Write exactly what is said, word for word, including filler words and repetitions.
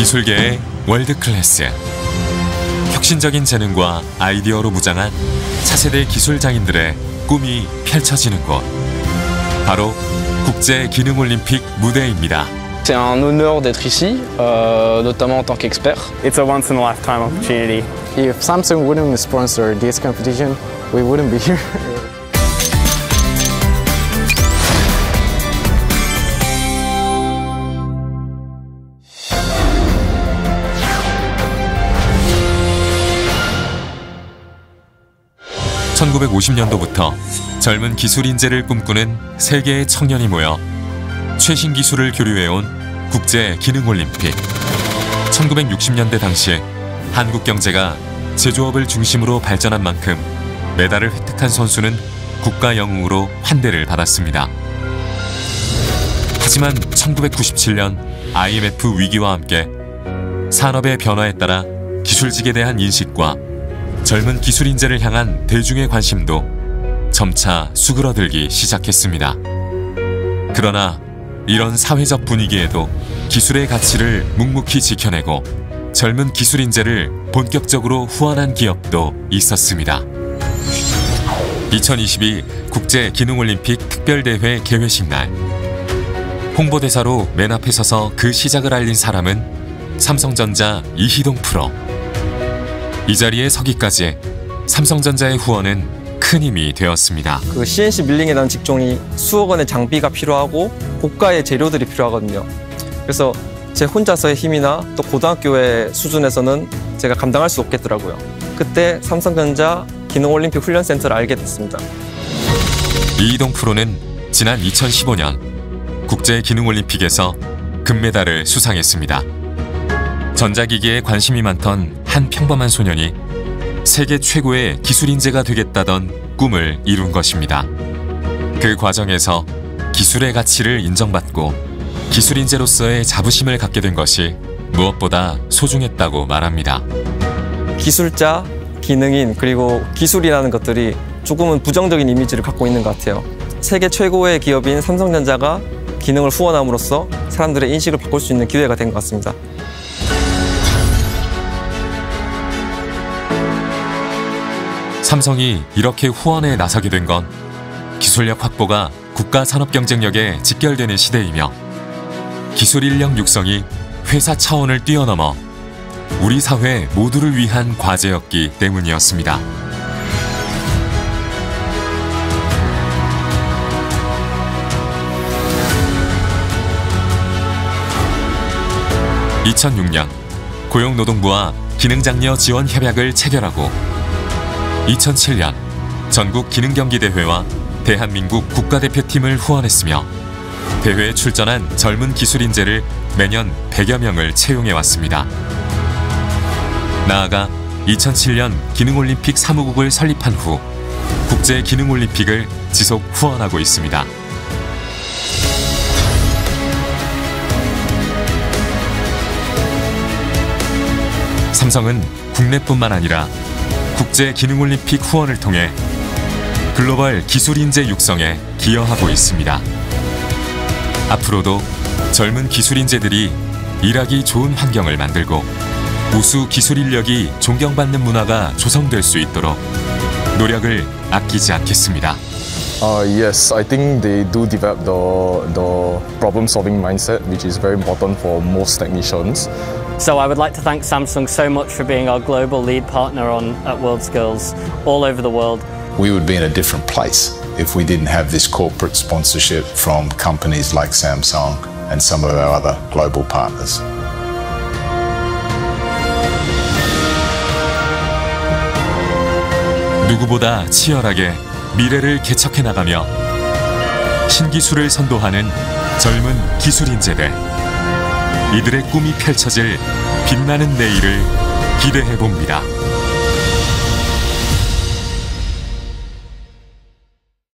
기술계의 월드클래스. 혁신적인 재능과 아이디어로 무장한 차세대 기술장인들의 꿈이 펼쳐지는 곳. 바로 국제기능올림픽 무대입니다. C'est un honneur d'être ici, euh, notamment en tant qu'expert. It's a once-in-a-lifetime opportunity. If Samsung wouldn't sponsor this competition, we wouldn't be here. 천구백오십 년도부터 젊은 기술 인재를 꿈꾸는 세계의 청년이 모여 최신 기술을 교류해온 국제기능올림픽. 천구백육십 년대 당시 한국 경제가 제조업을 중심으로 발전한 만큼 메달을 획득한 선수는 국가 영웅으로 환대를 받았습니다. 하지만 천구백구십칠 년 아이엠에프 위기와 함께 산업의 변화에 따라 기술직에 대한 인식과 젊은 기술 인재를 향한 대중의 관심도 점차 수그러들기 시작했습니다. 그러나 이런 사회적 분위기에도 기술의 가치를 묵묵히 지켜내고 젊은 기술 인재를 본격적으로 후원한 기업도 있었습니다. 이천이십이 국제기능올림픽 특별대회 개회식 날, 홍보대사로 맨 앞에 서서 그 시작을 알린 사람은 삼성전자 이희동 프로. 이 자리에 서기까지 삼성전자의 후원은 큰 힘이 되었습니다. 그 씨엔씨 밀링에 대한 직종이 수억 원의 장비가 필요하고 고가의 재료들이 필요하거든요. 그래서 제 혼자서의 힘이나 또 고등학교의 수준에서는 제가 감당할 수 없겠더라고요. 그때 삼성전자 기능올림픽 훈련센터를 알게 됐습니다. 이희동 프로는 지난 이천십오 년 국제기능올림픽에서 금메달을 수상했습니다. 전자기기에 관심이 많던 한 평범한 소년이 세계 최고의 기술 인재가 되겠다던 꿈을 이룬 것입니다. 그 과정에서 기술의 가치를 인정받고 기술 인재로서의 자부심을 갖게 된 것이 무엇보다 소중했다고 말합니다. 기술자, 기능인, 그리고 기술이라는 것들이 조금은 부정적인 이미지를 갖고 있는 것 같아요. 세계 최고의 기업인 삼성전자가 기능을 후원함으로써 사람들의 인식을 바꿀 수 있는 기회가 된 것 같습니다. 삼성이 이렇게 후원에 나서게 된 건 기술력 확보가 국가 산업 경쟁력에 직결되는 시대이며 기술 인력 육성이 회사 차원을 뛰어넘어 우리 사회 모두를 위한 과제였기 때문이었습니다. 이천육 년 고용노동부와 기능장려 지원 협약을 체결하고 이천칠 년 전국 기능경기대회와 대한민국 국가대표팀을 후원했으며 대회에 출전한 젊은 기술 인재를 매년 백여 명을 채용해왔습니다. 나아가 이천칠 년 기능올림픽 사무국을 설립한 후 국제기능올림픽을 지속 후원하고 있습니다. 삼성은 국내뿐만 아니라 국제기능올림픽 후원을 통해 글로벌 기술 인재 육성에 기여하고 있습니다. 앞으로도 젊은 기술 인재들이 일하기 좋은 환경을 만들고 우수 기술 인력이 존경받는 문화가 조성될 수 있도록 노력을 아끼지 않겠습니다. Uh, yes, I think they do develop the, the problem-solving mindset, which is very important for most technicians. So I would like to thank Samsung so much for being our global lead partner on at WorldSkills all over the world. We would be in a different place if we didn't have this corporate sponsorship from companies like Samsung and some of our other global partners. 누구보다 치열하게 미래를 개척해 나가며 신기술을 선도하는 젊은 기술 인재들. 이들의 꿈이 펼쳐질 빛나는 내일을 기대해 봅니다.